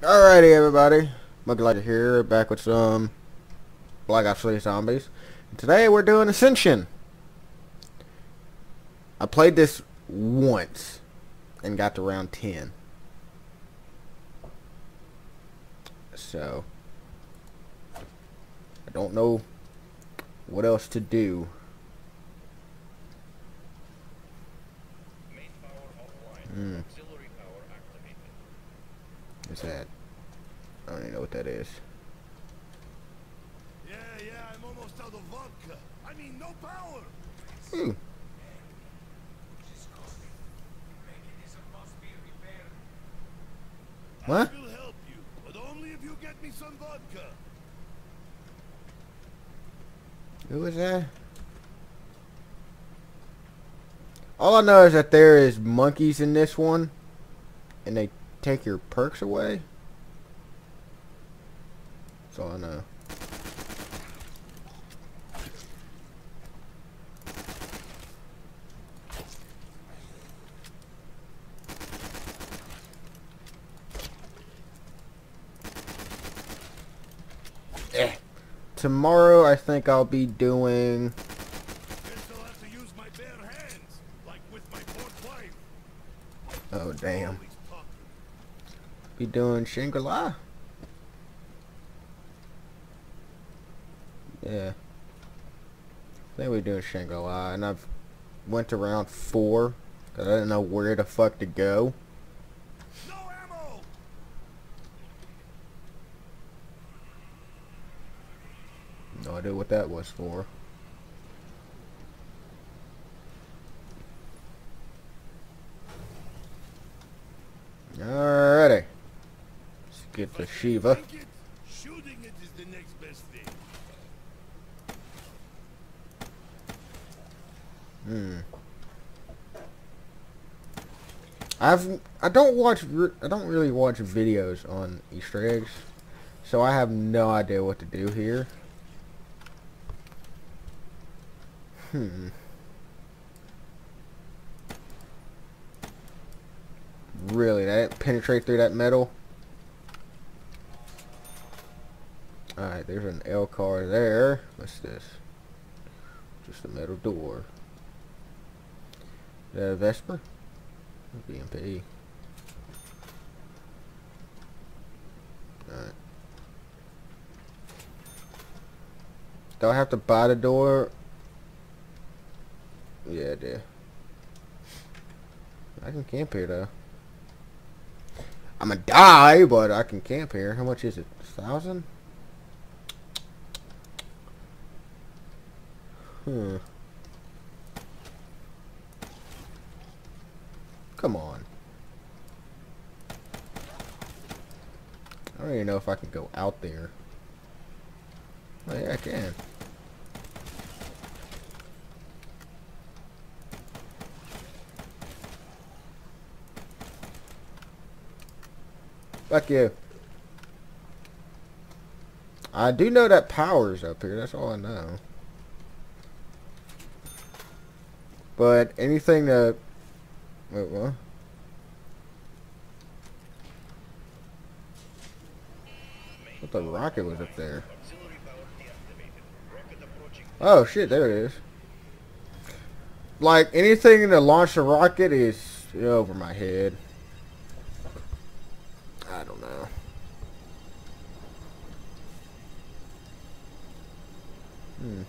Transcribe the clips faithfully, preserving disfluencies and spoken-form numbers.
Alrighty, everybody. Monkey Lighter here, back with some Black Ops three Zombies. Today we're doing Ascension. I played this once and got to round ten. So, I don't know what else to do. Hmm. What's that? I don't even know what that is. Yeah, yeah, I'm almost out of vodka. I mean, no power. Ooh. What? I will help you, but only if you get me some vodka. Who is that? All I know is that there is monkeys in this one, and they take your perks away. That's all I know. Eh. Tomorrow I think I'll be doing Guess I'll have to use my bare hands, like with my fourth wife. oh damn. Always talking. Be doing Shangri-La? Yeah. I think we're doing Shangri-La, and I've went to round four because I didn't know where the fuck to go. No ammo. No idea what that was for. Alrighty. Let's get to Shiva. Think it? Shooting it is the next best thing. Hmm. I've I don't watch re- I don't really watch videos on Easter eggs, so I have no idea what to do here. Hmm. Really, that penetrate through that metal? Alright, there's an L car there. What's this? Just a metal door. Is that a Vesper? B M P. Alright. Do I have to buy the door? Yeah, I do. I can camp here though. I'm gonna die, but I can camp here. How much is it? A thousand? Hmm. Come on. I don't even know if I can go out there. Oh yeah, I can. Fuck you. I do know that power's up here. That's all I know. But anything that... Wait, what? What the rocket was up there? Oh shit, there it is. Like, anything to launch a rocket is over my head. I don't know. Hmm.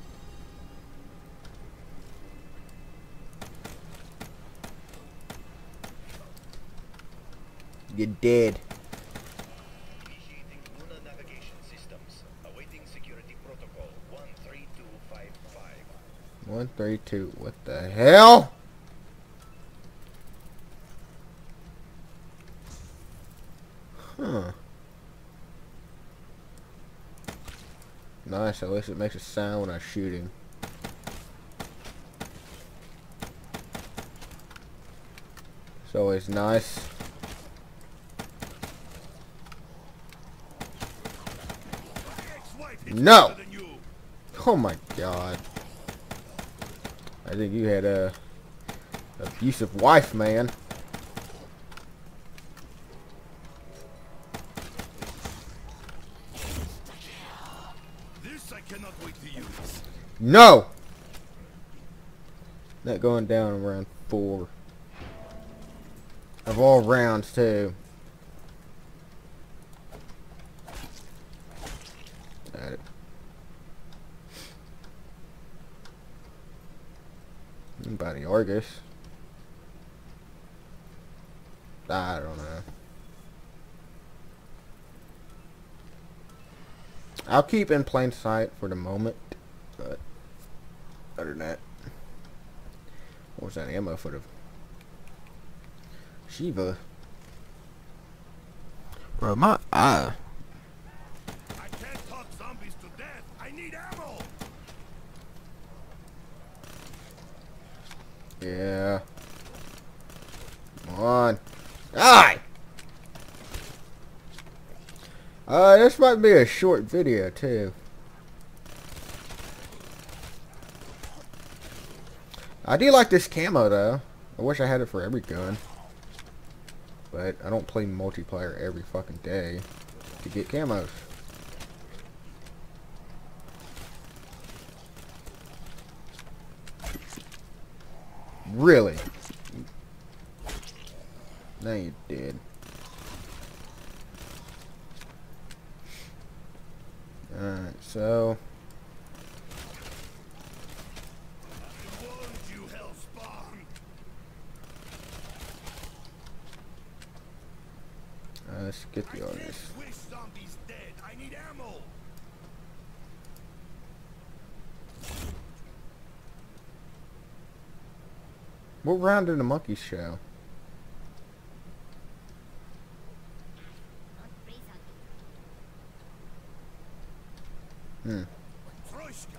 You're dead. Initiating Luna navigation systems. Awaiting security protocol one three two five five. One, three, two. What the hell? Huh. Nice, at least it makes a sound when I'm shooting. It's always nice. My ex-wife is No! better than you. Oh my god. I think you had a abusive wife, man. No! Not going down in round four. Of all rounds, too. Got it. By the Argus. I don't know. I'll keep in plain sight for the moment, but other than that, what was that ammo for the Shiva? Bro, my eye. I can't talk zombies to death. I need ammo. Yeah. Come on. Die! Uh, this might be a short video, too. I do like this camo, though. I wish I had it for every gun. But I don't play multiplayer every fucking day to get camos. Really? No, you did. Alright, so... I warned you, Hellspawn. Uh, let's get the I Argus. can't wish zombies dead. I need ammo. What round did the monkeys show? Hmm. Troishka.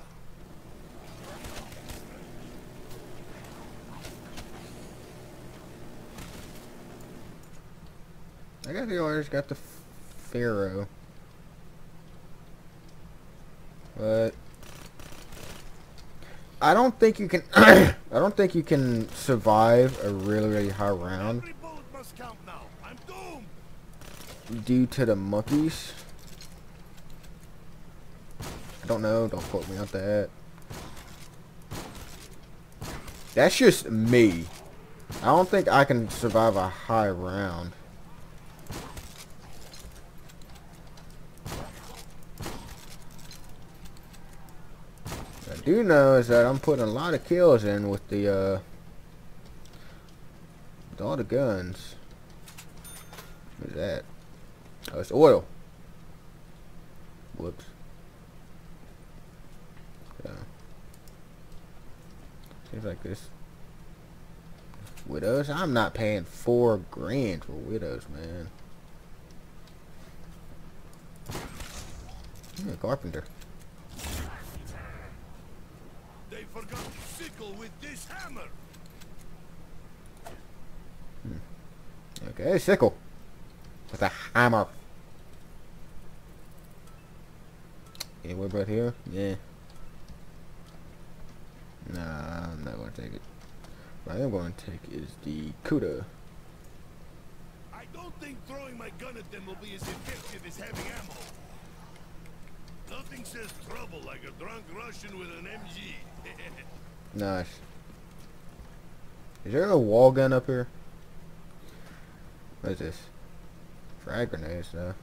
I got the Argus, got the Pharaoh. But I don't think you can I don't think you can survive a really, really high round Every bullet must count now. I'm doomed. due to the monkeys. I don't know, don't quote me on that. That's just me. I don't think I can survive a high round. What I do know is that I'm putting a lot of kills in with the uh with all the guns. What is that? Oh, it's oil. Whoops. Yeah. Seems like this. Widows? I'm not paying four grand for widows, man. I'm a carpenter. They forgot to sickle with this hammer. Hmm. Okay, sickle. With a hammer. Yeah, what about here? Yeah. Nah, I'm not gonna take it. What I am going to take is the Kuda. I don't think throwing my gun at them will be as effective as having ammo. Nothing says trouble like a drunk Russian with an M G. Nice. Is there a wall gun up here? What is this? Frag grenades, though.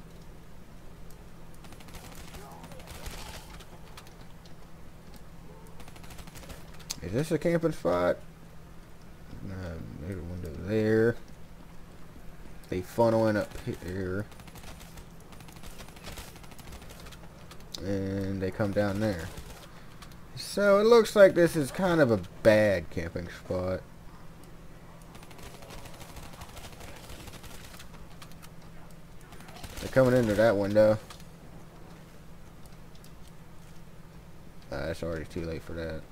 Is this a camping spot? Uh, there's a window there. They funneling up here. And they come down there. So it looks like this is kind of a bad camping spot. They're coming into that window. Uh, it's already too late for that.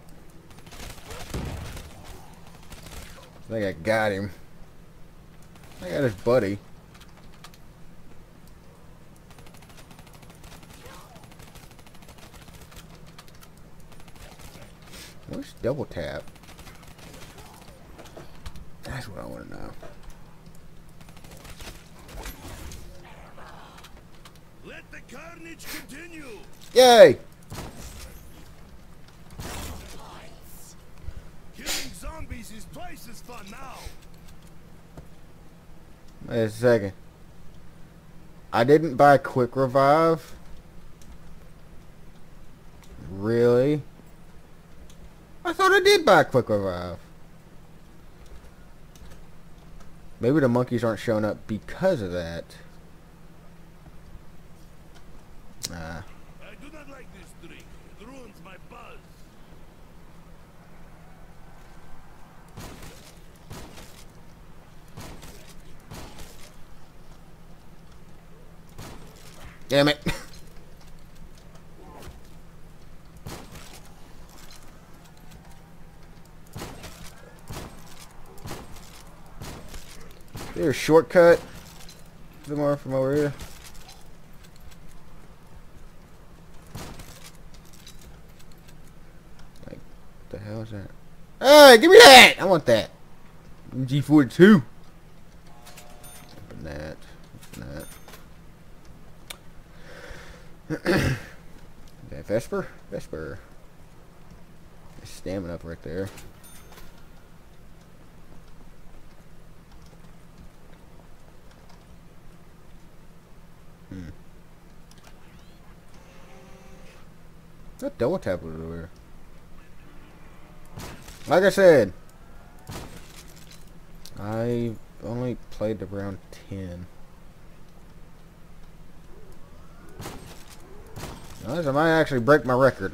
I think I got him. I got his buddy. Where's double tap? That's what I want to know. Let the carnage continue. Yay! Wait a second. I didn't buy quick revive. Really? I thought I did buy quick revive. Maybe the monkeys aren't showing up because of that. Nah. I do not like this drink. It ruins my buzz. Damn it. There's a shortcut. Somewhere from over here. Like, what the hell is that? Hey, give me that! I want that. M G forty-two. Open that. Open that. Is that Vesper? Vesper. There's stamina up right there. Hmm. That double tap was over there. Like I said, I only played around ten. Unless I might actually break my record.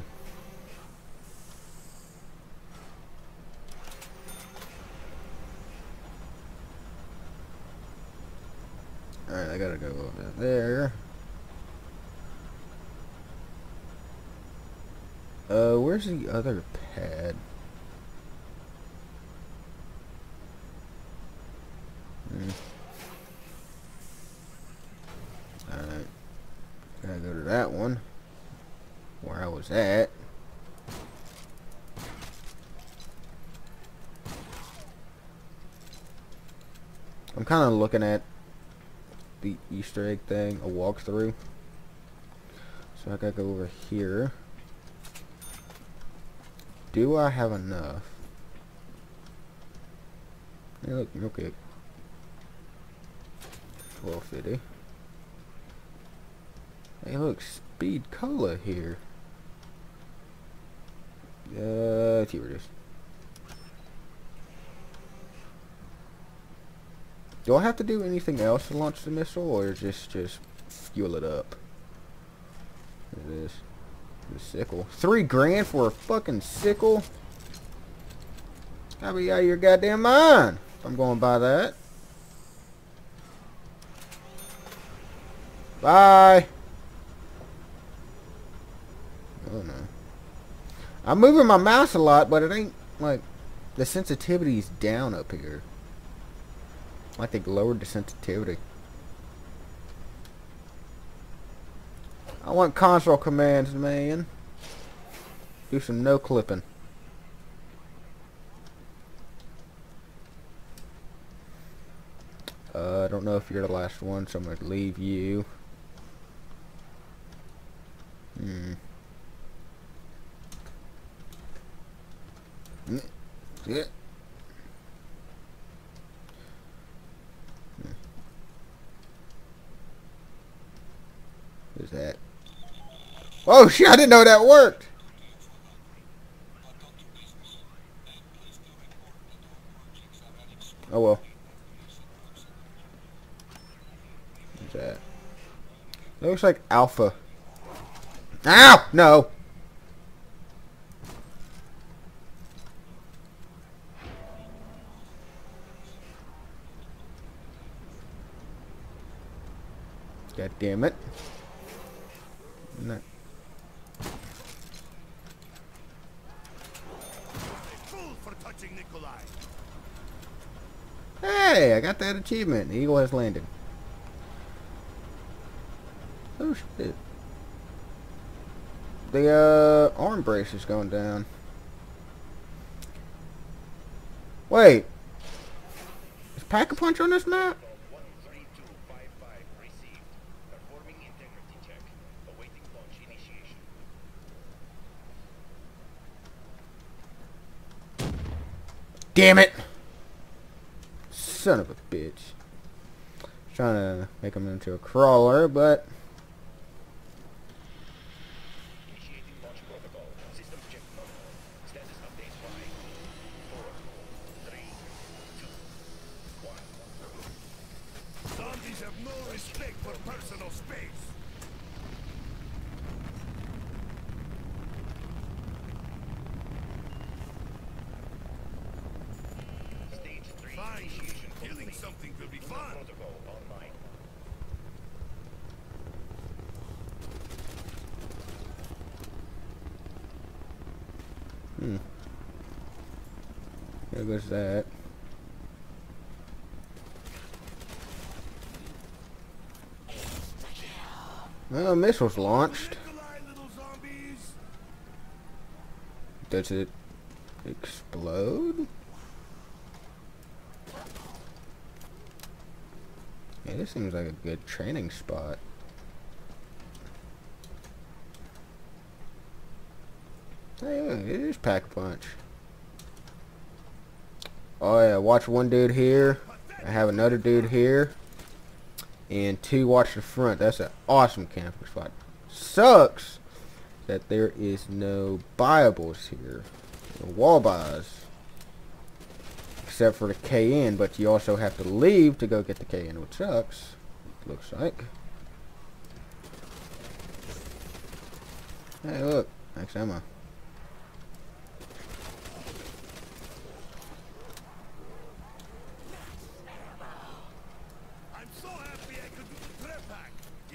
Alright, I gotta go over there. Uh, where's the other pad? Hmm. Alright. Gotta go to that one. Where I was at. I'm kind of looking at the Easter egg thing, a walkthrough. So I gotta go over here. Do I have enough? Hey, look, okay. twelve fifty. Hey, look, speed cola here. Uh, here it is. Do I have to do anything else to launch the missile, or just just fuel it up? What is this? The sickle. Three grand for a fucking sickle? I'll be out of your goddamn mind if I'm going to buy that. Bye. Oh no. I'm moving my mouse a lot, but it ain't like the sensitivity's down up here. Like they lowered the sensitivity. I want console commands, man. Do some no clipping. Uh, I don't know if you're the last one, so I'm going to leave you. Hmm. Yeah. What is that? Oh shit, I didn't know that worked! Oh well. What's that? That looks like Alpha. Ow! No! God damn it. No. Fool for touching Nikolai. Hey, I got that achievement. The eagle has landed. Oh shit. The uh, arm brace is going down. Wait. Is Pack-a-Punch on this map? one three two five five received. Performing integrity check. Awaiting launch initiation. Damn it! Son of a bitch. Trying to make him into a crawler, but Initiating launch protocol. System check nominal. Status update five, four, three, two, one. Zombies have no respect for personal space. Stage three Fine. initiation Killing complete. something will be Lunar fun. protocol online. hmm. There goes that. Well, missiles launched. Nikolai, little zombies. Does it explode? Yeah, this seems like a good training spot. Hey, look, it is Pack-a-Punch. Oh yeah, watch one dude here. I have another dude here. And two watch the front. That's an awesome camping spot. Sucks that there is no buyables here. No wall buys. Except for the K N, but you also have to leave to go get the K N, which sucks. Looks like. Hey look, max ammo. I'm so happy I could do the trap hack.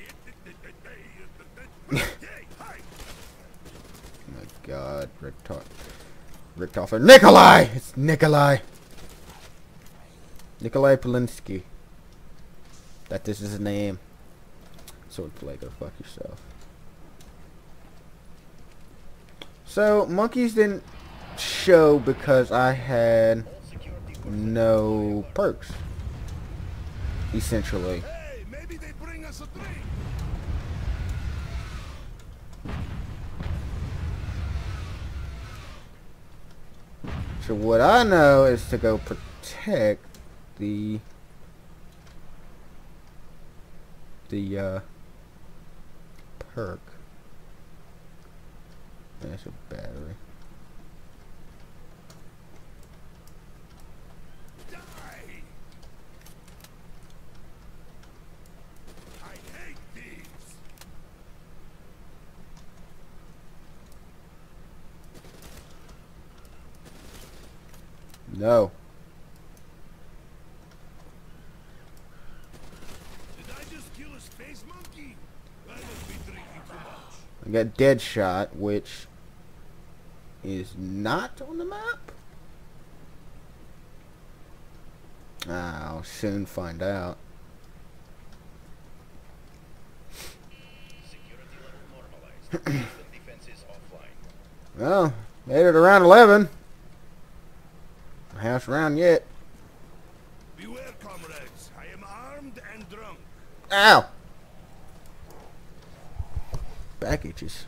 Hey, hi. Oh my god, Richter. Richthofen. Nikolai! It's Nikolai! Nikolai Polinsky. That this is his name. Sword play, go fuck yourself. So, monkeys didn't show because I had no perks. Essentially. Hey, maybe they bring us a drink. So what I know is to go protect the the uh, perk. That's a battery. Die. I hate these. No. Did I just kill a space monkey? I must be drinking too much. I got Deadshot, which is not on the map. I'll soon find out. Security level normalized. System defenses offline. Well, made it around eleven. House round yet. Beware, comrades. I am armed and drunk. Ow! Back itches.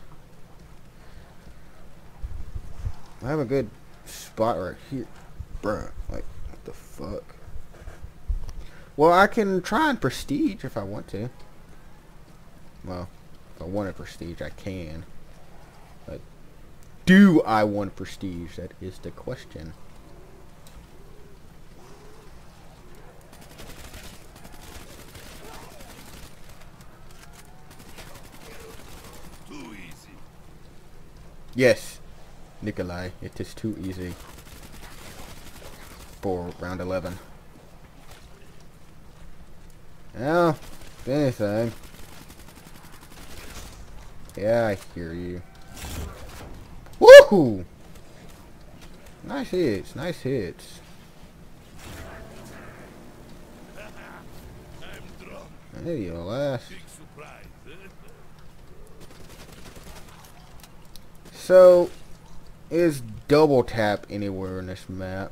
I have a good spot right here. Bruh, like, what the fuck? Well, I can try and prestige if I want to. Well, if I wanted prestige, I can. But do I want prestige? That is the question. Too easy. Yes, Nikolai, it is too easy for round eleven. Well, if anything. Yeah, I hear you. Woohoo! Nice hits, nice hits. I'm drunk. Hey, you last. Big surprise, eh? So, is double tap anywhere in this map?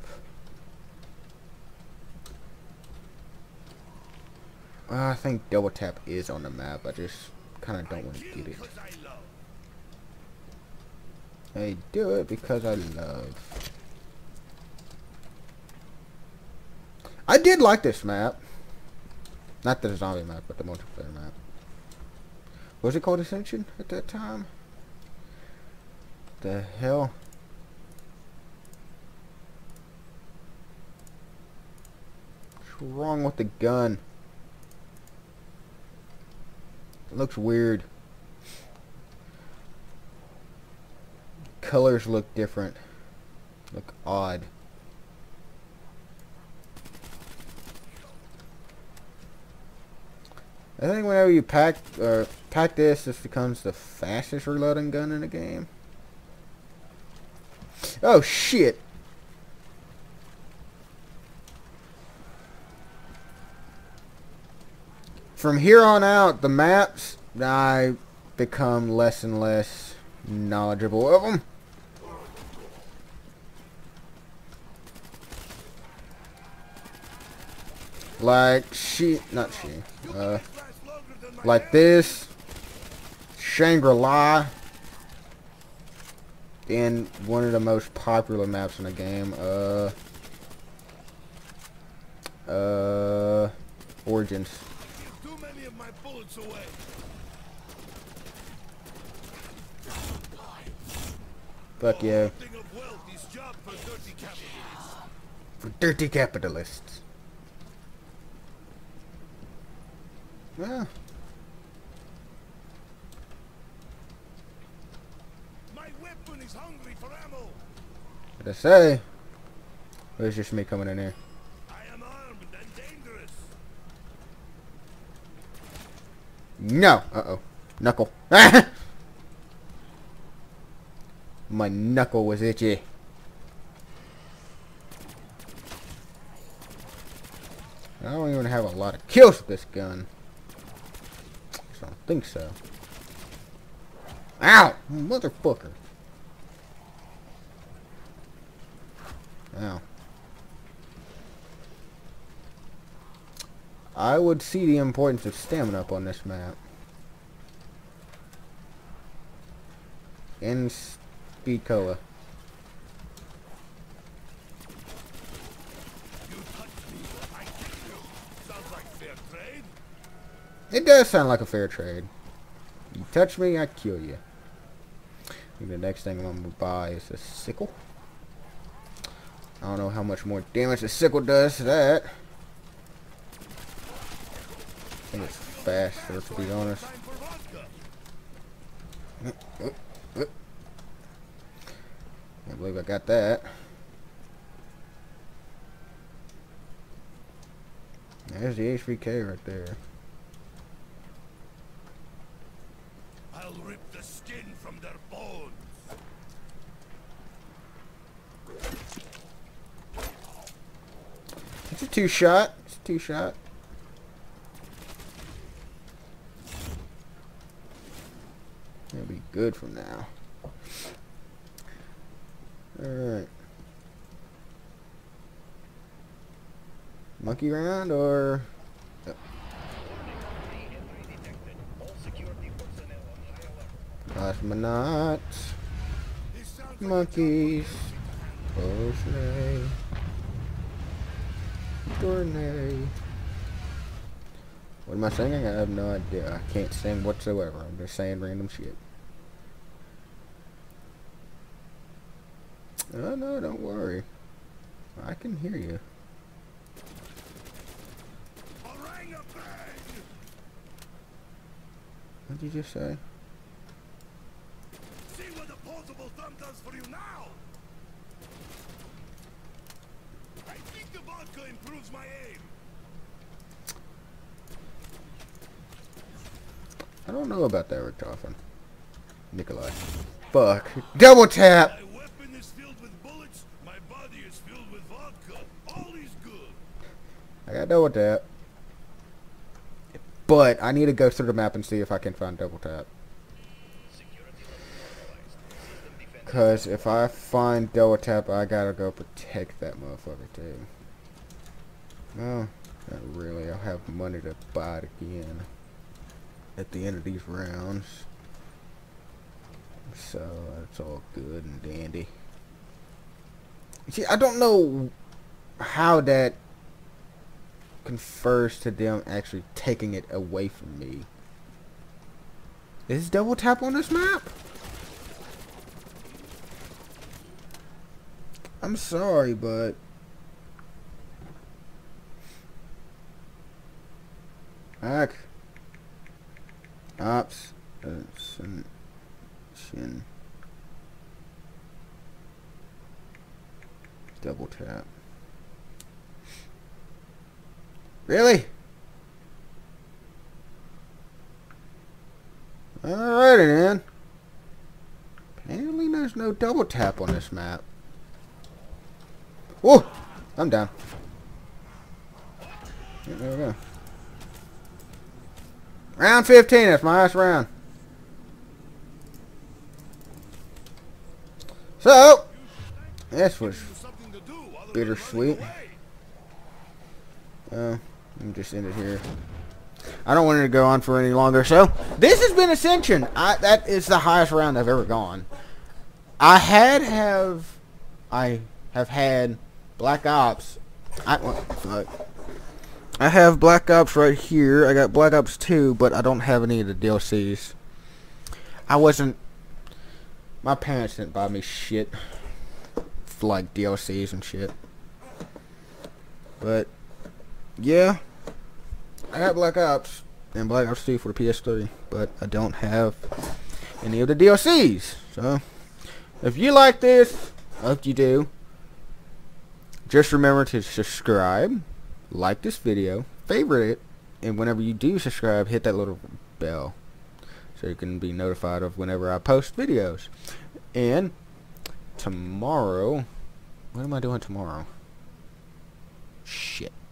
Well, I think double tap is on the map. I just kind of don't want to get it. Because I love. I do it because I love. I did like this map. Not the zombie map, but the multiplayer map. Was it called Ascension at that time? The hell? What's wrong with the gun? It looks weird. Colors look different. Look odd. I think whenever you pack or pack this, this becomes the fastest reloading gun in the game. Oh shit! From here on out, the maps, I become less and less knowledgeable of them. Like she, not she, uh, like this, Shangri-La, and one of the most popular maps in the game, uh, uh, Origins. Too many of my bullets away. Fuck yeah. Thing of wealth is job for dirty capitalists. For dirty capitalists. Well. My weapon is hungry for ammo. What I say? Or is just me coming in here? I am armed and dangerous. No. Uh oh. Knuckle. My knuckle was itchy. I don't even have a lot of kills with this gun. I don't think so. Ow! Motherfucker. Ow. I would see the importance of stamina up on this map. And speed cola. You touch me, I kill you. Sounds like fair trade. It does sound like a fair trade. You touch me, I kill you. I think the next thing I'm gonna buy is a sickle. I don't know how much more damage a sickle does to that. I think it's faster, to be honest. Time for vodka. Can't believe I got that. There's the H V K right there. I'll rip the skin from their bones. It's a two shot. It's a two shot. It'll be good from now. Alright. Monkey round or... Yep. Cosmonauts. This sounds like Monkeys. Potion. Tournay. What am I singing? I have no idea. I can't sing whatsoever. I'm just saying random shit. Oh no, don't worry. I can hear you. orangutan. What did you just say? See what the portable thumb does for you now. I think the vodka improves my aim. I don't know about that, Richtofen. Nikolai. Fuck. Double tap! My weapon is filled with bullets. My body is filled with vodka. All is good. I got double tap. But I need to go through the map and see if I can find double tap. Because if I find double tap, I gotta go protect that motherfucker too. No, not really. I'll have money to buy it again at the end of these rounds. So that's all good and dandy. See, I don't know how that confers to them actually taking it away from me. Is double tap on this map? I'm sorry, but Hack Ops uh, some Shin double tap. Really? Alrighty then. Apparently there's no double tap on this map. Whoa! I'm down. Yeah, there we go. Round fifteen, that's my last round. So, this was bittersweet. Uh, let me just end it here. I don't want it to go on for any longer. So, this has been Ascension. I, that is the highest round I've ever gone. I had have, I have had Black Ops. I, what the fuck? I have Black Ops right here. I got Black Ops two, but I don't have any of the D L Cs. I wasn't... My parents didn't buy me shit. Like D L Cs and shit. But, yeah. I got Black Ops and Black Ops two for the P S three. But I don't have any of the D L Cs. So, if you like this, I hope you do. Just remember to subscribe. Like this video, favorite it, and whenever you do subscribe, hit that little bell so you can be notified of whenever I post videos. And tomorrow, what am I doing tomorrow? Shit.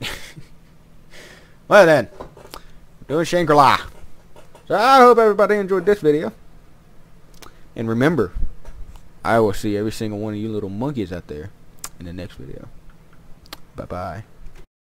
Well then, I'm doing Shangri-La. So I hope everybody enjoyed this video. And remember, I will see every single one of you little monkeys out there in the next video. Bye bye.